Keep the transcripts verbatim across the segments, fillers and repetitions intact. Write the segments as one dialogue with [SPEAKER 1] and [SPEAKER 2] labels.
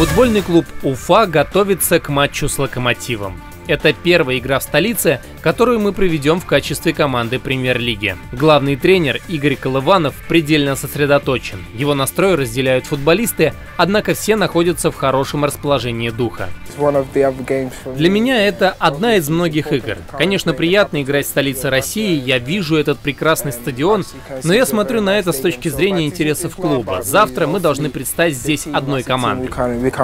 [SPEAKER 1] Футбольный клуб Уфа готовится к матчу с «Локомотивом». Это первая игра в столице, которую мы проведем в качестве команды премьер-лиги. Главный тренер Игорь Колыванов предельно сосредоточен. Его настрой разделяют футболисты, однако все находятся в хорошем расположении духа. Для меня это одна из многих игр. Конечно, приятно играть в столице России, я вижу этот прекрасный стадион, но я смотрю на это с точки зрения интересов клуба. Завтра мы должны предстать здесь одной командой.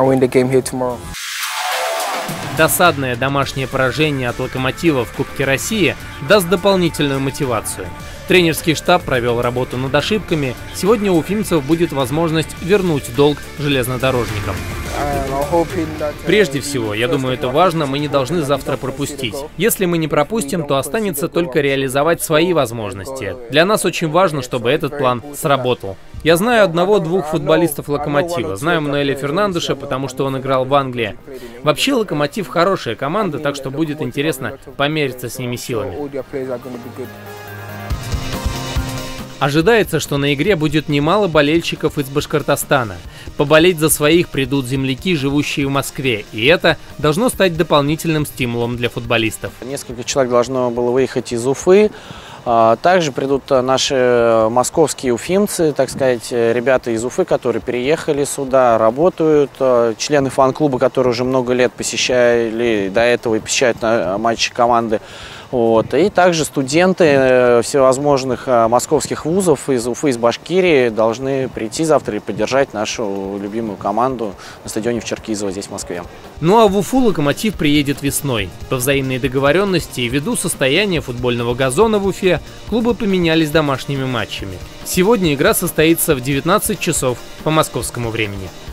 [SPEAKER 1] Досадное домашнее поражение от «Локомотива» в Кубке России даст дополнительную мотивацию. Тренерский штаб провел работу над ошибками. Сегодня у уфимцев будет возможность вернуть долг железнодорожникам. Прежде всего, я думаю, это важно, мы не должны завтра пропустить. Если мы не пропустим, то останется только реализовать свои возможности. Для нас очень важно, чтобы этот план сработал. Я знаю одного-двух футболистов «Локомотива». Знаю Мануэля Фернандеша, потому что он играл в Англии. Вообще, «Локомотив» хорошая команда, так что будет интересно помериться с ними силами. Ожидается, что на игре будет немало болельщиков из Башкортостана. Поболеть за своих придут земляки, живущие в Москве, и это должно стать дополнительным стимулом для футболистов.
[SPEAKER 2] Несколько человек должно было выехать из Уфы. Также придут наши московские уфимцы, так сказать, ребята из Уфы, которые переехали сюда, работают, члены фан-клуба, которые уже много лет посещали до этого и посещают матчи команды. Вот. И также студенты всевозможных московских вузов из Уфы, из Башкирии должны прийти завтра и поддержать нашу любимую команду на стадионе в Черкизово, здесь в Москве.
[SPEAKER 1] Ну а в Уфу «Локомотив» приедет весной. По взаимной договоренности и ввиду состояния футбольного газона в Уфе клубы поменялись домашними матчами. Сегодня игра состоится в девятнадцать часов по московскому времени.